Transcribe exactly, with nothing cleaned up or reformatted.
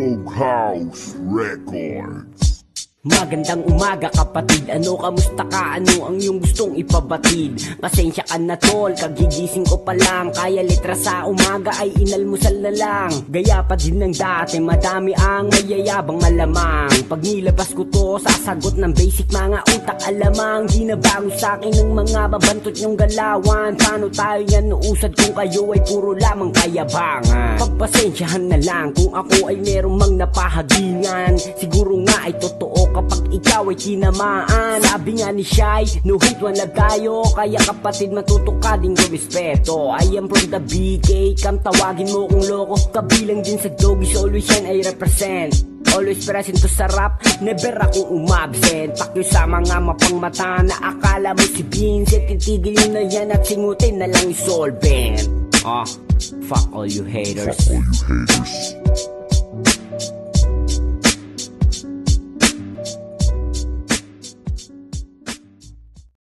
Doghouse Records. Magandang umaga kapatid, ano kamusta ka? Ano ang iyong gustong ipabatid? Pasensya ka na tol, kagigising ko pa lang. Kaya litra sa umaga ay inalmusal na lang. Gaya pa din ng dati, madami ang mayayabang malamang. Pag nilabas ko to, sasagot ng basic mga utak alamang. Di na bago sa'kin ng mga babantot yung galawan. Paano tayo yan nuusad kung kayo ay puro lamang kayabangan? Pagpasensyahan na lang kung ako ay merong mang napahagingan. Siguro nga ay totoo kapag ikaw ay tinamaan. Sabi nga ni Shai, no hate one love tayo. Kaya kapatid matuto ka din ko respeto. I am from the B K, kam tawagin mo kung loko. Kabilang din sa Doggies, always yan ay represent. Always present to sa rap, never akong umabsent. Pakyo sa mga mapang mata na akala mo si Vincent. Titigil nyo na yan at singutin na lang isolvent. Ah, fuck all you haters. Fuck all you haters.